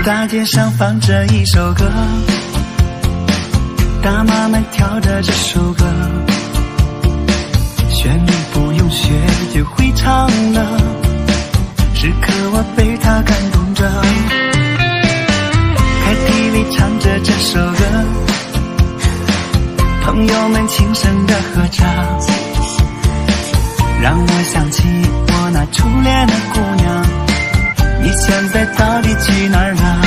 大街上放着一首歌，大妈们跳着这首歌，旋律不用学就会唱了，时刻我被它感动着。KTV 唱着这首歌，朋友们轻声的合唱，让我想起我那初恋的姑娘，你现在到底去哪儿了？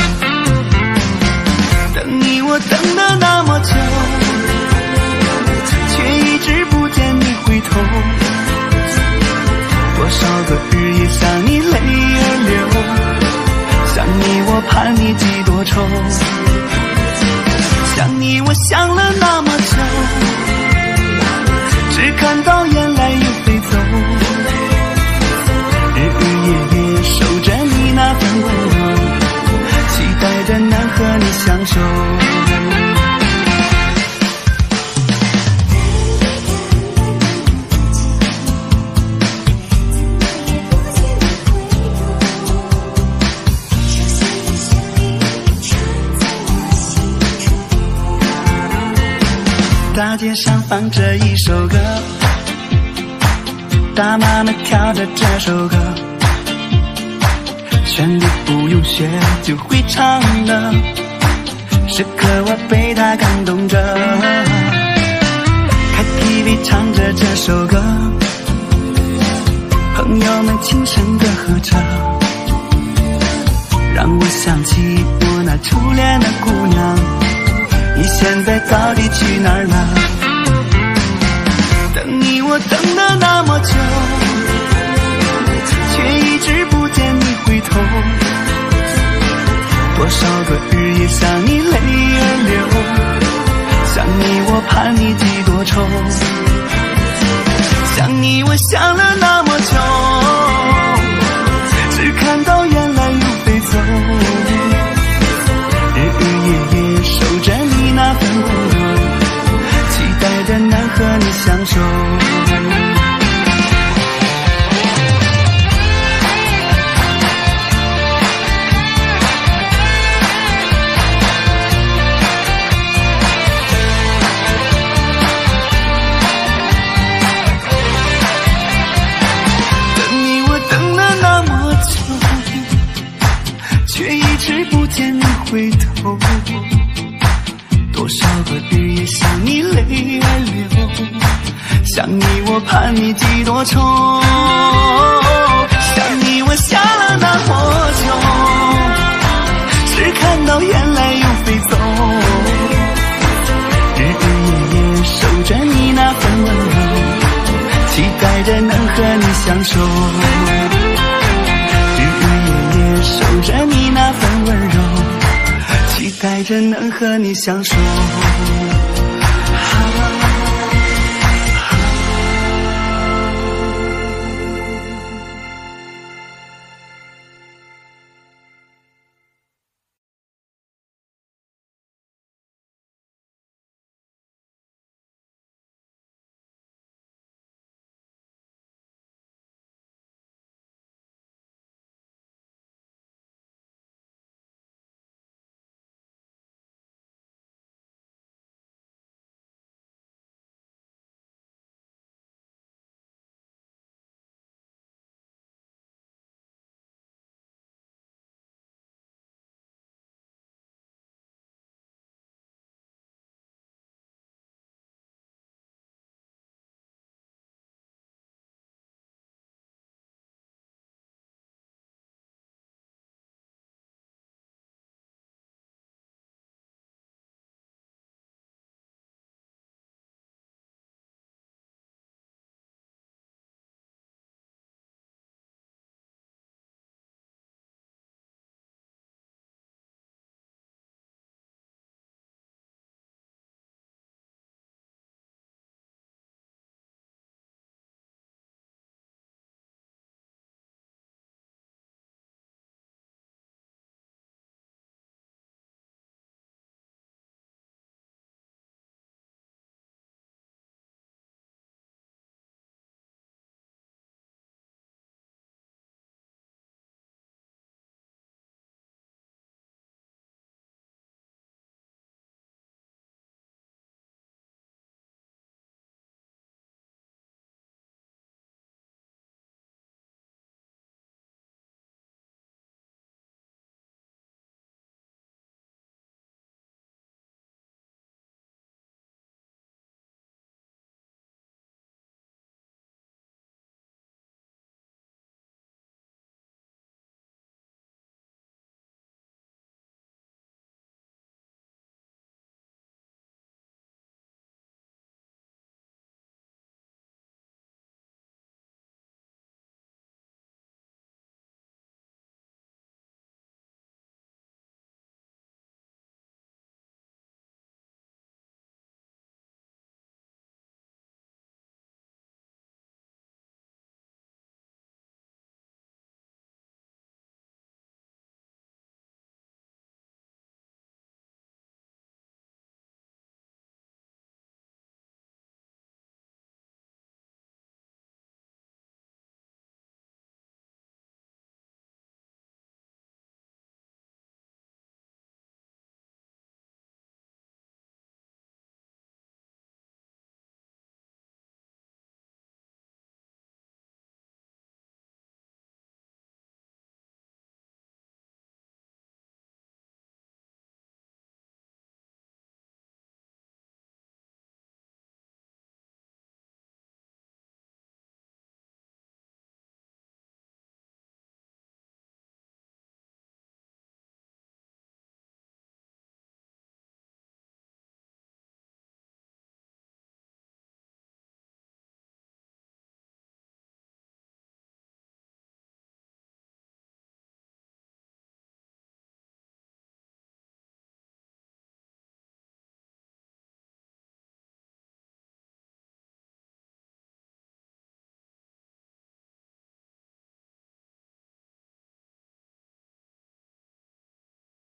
等你我等了那么久，却一直不见你回头，多少个日夜想你泪儿流，想你我盼你几多愁，想你我想了那么久，只看到眼泪又飞走，日日夜夜守着你那份温柔，期待着能和你相守。大街上放着一首歌，大妈们跳着这首歌，旋律不用学就会唱的，时刻我被它感动着。KTV 唱着这首歌，朋友们轻声的合唱，让我想起我那初恋的姑娘，你现在到底去哪儿了？等你我等了那么久，却一直不见你回头，多少个日夜想你泪儿流，想你我盼你几多愁，想你我想了那么久，只看到眼泪又飞走，日日夜夜守着你那份温柔，期待着能和你相守。等你我等了那么久，却一直不见你回头，多少个日夜想你泪儿流，想你我盼你几多愁，想你我想了那么久，只看到眼泪又飞走，日日夜夜守着你那份温柔，期待着能和你相守，日日夜夜守着你那份温柔，期待着能和你相守。